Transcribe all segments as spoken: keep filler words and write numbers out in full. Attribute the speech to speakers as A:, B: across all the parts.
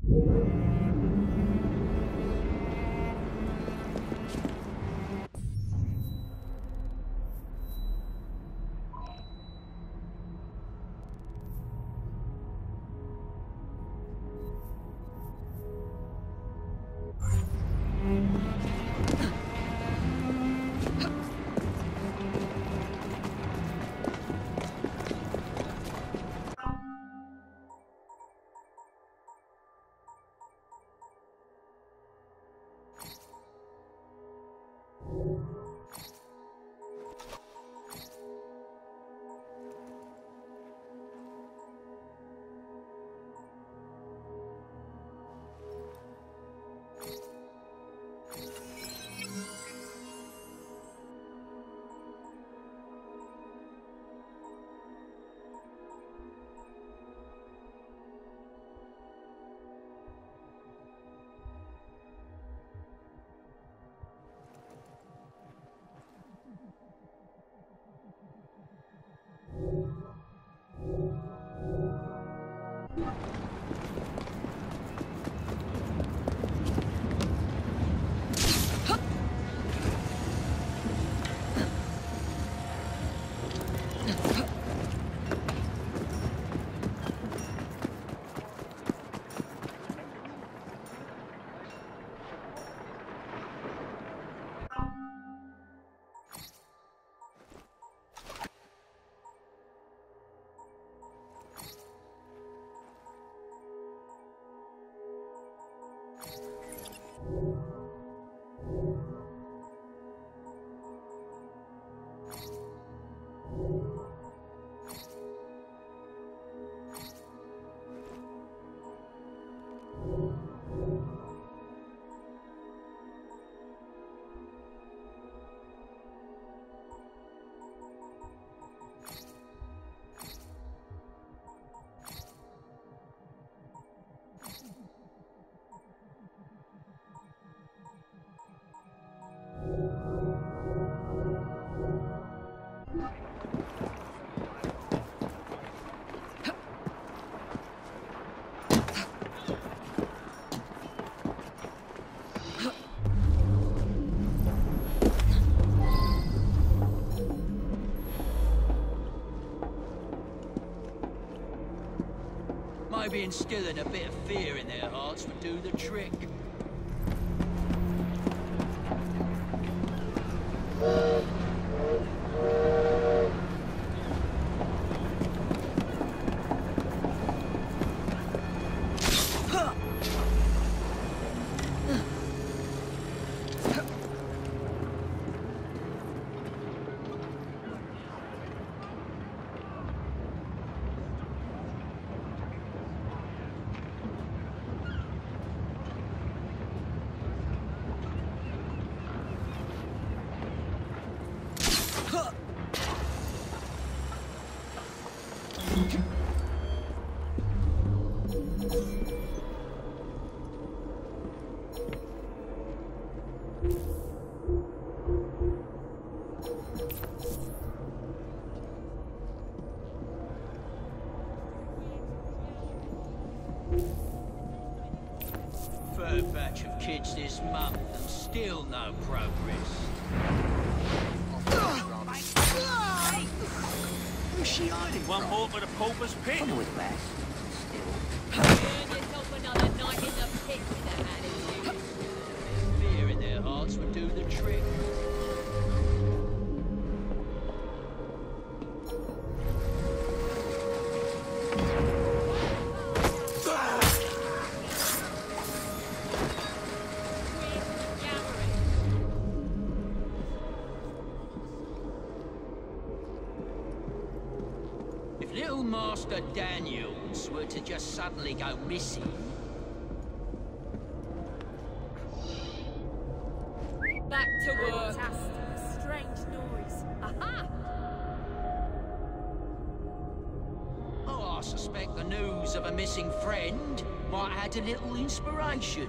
A: Maybe instilling a bit of fear in their hearts would do the trick. Third batch of kids this month and still no progress.
B: Who's she hiding
C: One
B: from?
C: more for the pauper's pit.
B: Follow it west. Still.
D: Earn yourself another night in the pit with that attitude.
A: Fear in their hearts would do the trick. If little Master Daniels were to just suddenly go missing...
D: Back to work.
E: Fantastic. A strange noise.
D: Aha!
A: Oh, I suspect the news of a missing friend might add a little inspiration.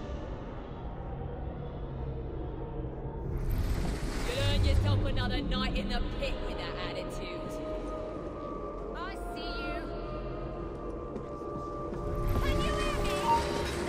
D: You'll earn yourself another night in the pit with that attitude. I see you. Can you hear me?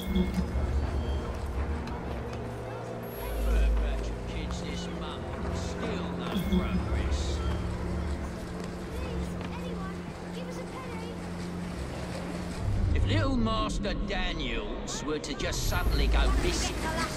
A: Third batch of kids this month, and still no progress. If little Master Daniels were to just suddenly go missing...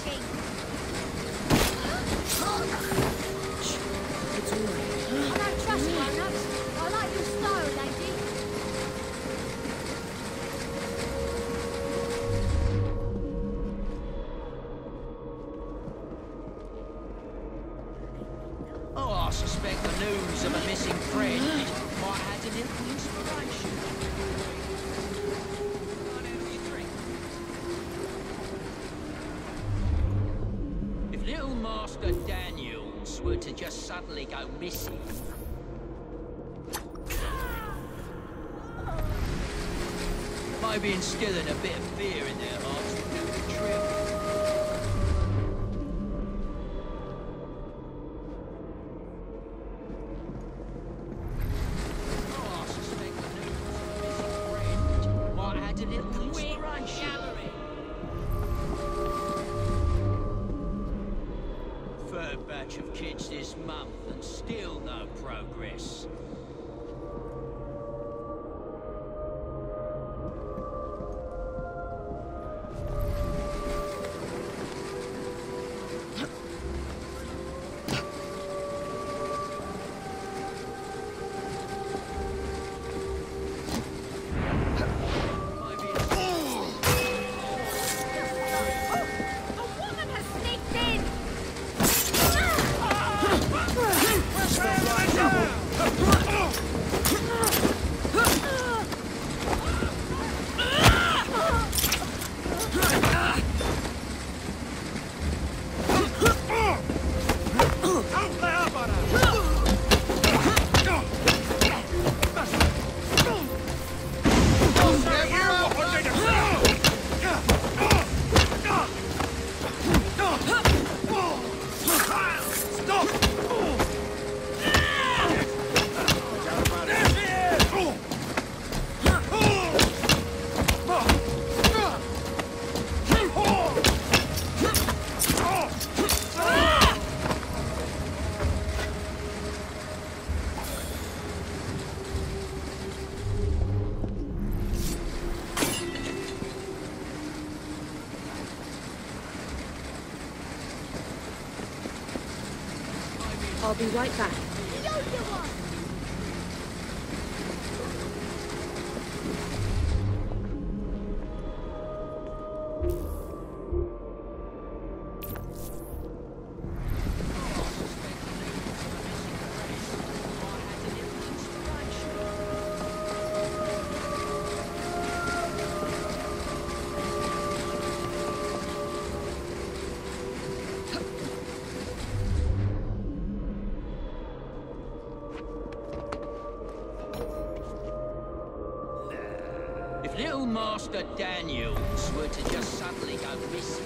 A: Oh, I suspect the news of a missing friend might add a little inspiration. If little Master Daniels were to just suddenly go missing... maybe instilling a bit of fear in their hearts would do the trick. Third batch of kids this month, and still no progress.
E: I'll be right back.
A: If little Master Daniels were to just suddenly go missing...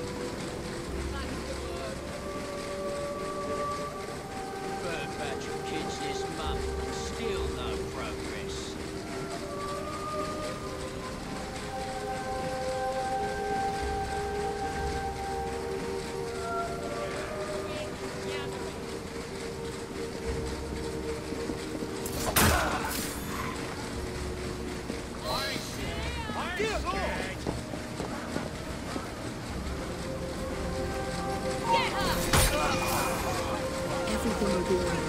A: Third batch of kids this month, and still no progress.
E: Everything will be alright.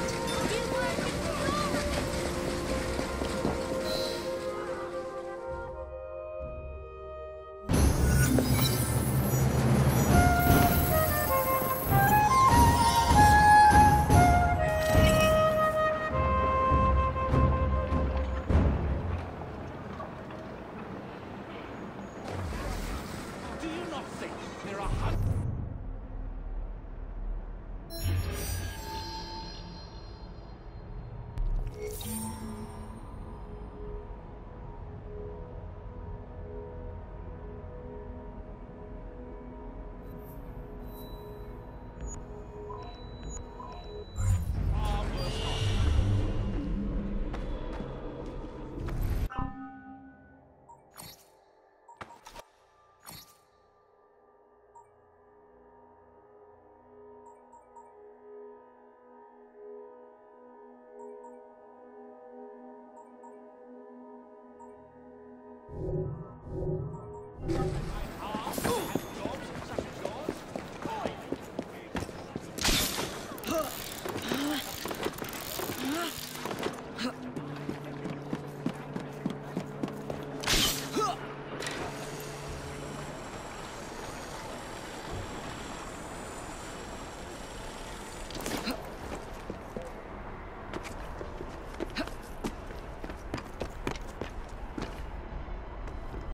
B: Do you not think there are hundreds?